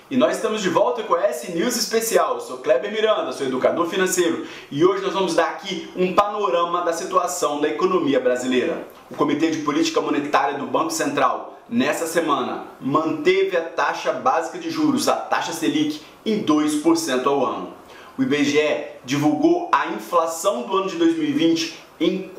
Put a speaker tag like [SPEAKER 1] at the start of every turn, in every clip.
[SPEAKER 1] E nós estamos de volta com a S News Especial. Eu sou Kleber Miranda, sou educador financeiro e hoje nós vamos dar aqui um panorama da situação da economia brasileira. O Comitê de Política Monetária do Banco Central, nessa semana, manteve a taxa básica de juros, a taxa Selic, em 2% ao ano. O IBGE divulgou a inflação do ano de 2020 em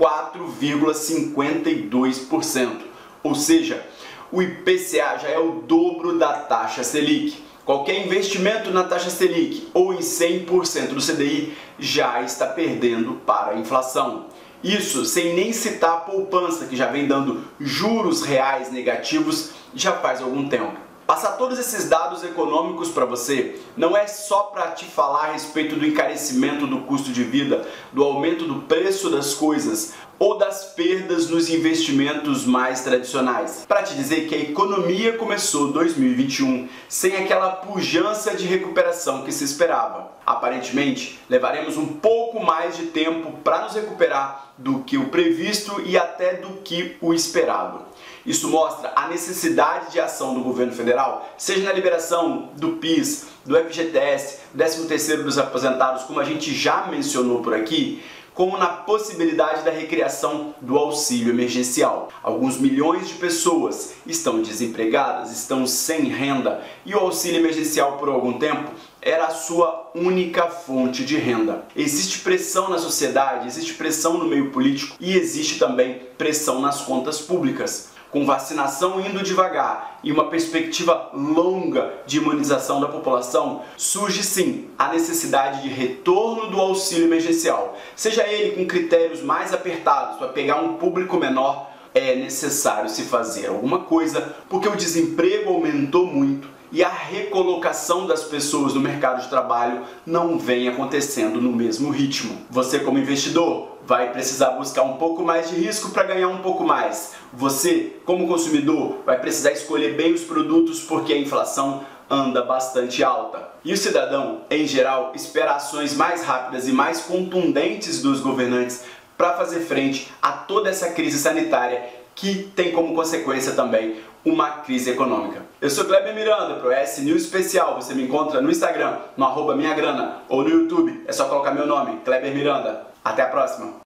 [SPEAKER 1] 4,52%, ou seja, o IPCA já é o dobro da taxa Selic. Qualquer investimento na taxa Selic ou em 100% do CDI já está perdendo para a inflação. Isso sem nem citar a poupança, que já vem dando juros reais negativos já faz algum tempo. Passar todos esses dados econômicos para você não é só para te falar a respeito do encarecimento do custo de vida, do aumento do preço das coisas ou das perdas nos investimentos mais tradicionais. Para te dizer que a economia começou 2021 sem aquela pujança de recuperação que se esperava. Aparentemente, levaremos um pouco mais de tempo para nos recuperar do que o previsto e até do que o esperado. Isso mostra a necessidade de ação do governo federal, seja na liberação do PIS, do FGTS, do 13º dos aposentados, como a gente já mencionou por aqui, como na possibilidade da recriação do auxílio emergencial. Alguns milhões de pessoas estão desempregadas, estão sem renda e o auxílio emergencial por algum tempo era a sua única fonte de renda. Existe pressão na sociedade, existe pressão no meio político e existe também pressão nas contas públicas. Com vacinação indo devagar e uma perspectiva longa de imunização da população, surge sim a necessidade de retorno do auxílio emergencial. Seja ele com critérios mais apertados para pegar um público menor, é necessário se fazer alguma coisa, porque o desemprego aumentou muito e a recolocação das pessoas no mercado de trabalho não vem acontecendo no mesmo ritmo. Você, como investidor, vai precisar buscar um pouco mais de risco para ganhar um pouco mais. Você, como consumidor, vai precisar escolher bem os produtos porque a inflação anda bastante alta. E o cidadão, em geral, espera ações mais rápidas e mais contundentes dos governantes para fazer frente a toda essa crise sanitária que tem como consequência também uma crise econômica. Eu sou Kleber Miranda, pro S News Especial. Você me encontra no Instagram, no @minhagrana, ou no YouTube. É só colocar meu nome, Kleber Miranda. Até a próxima!